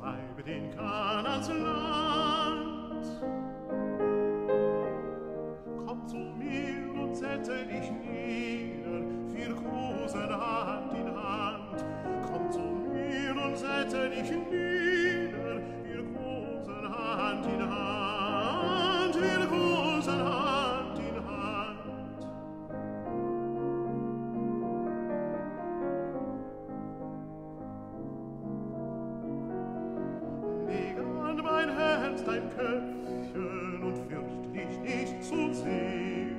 treibet in Kanaans Land. Komm zu mir und setze dich nieder, wir großen Hand in Hand. Komm zu mir und setze dich nieder, wir großen Hand in Hand, wir großen Hand in Hand. Leg an mein Herz dein Köpfchen und fürcht dich nicht zu sehen.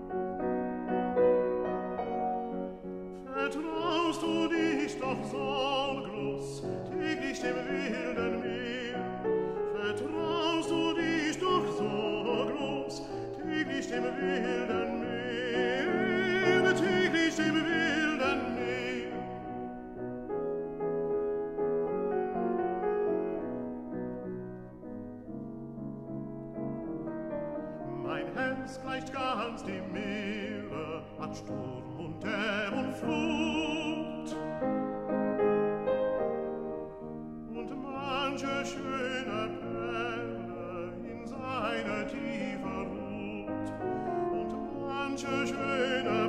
Vertraust du dich doch sorglos täglich dem wilden Meer? Vertraust du dich doch sorglos täglich dem wilden Meer, täglich dem wilden Meer? Mein Herz gleicht ganz dem Meere an Sturm und Ebb und Flut. Und manche schöne Perle in seine Tiefe ruht. Und manche schöne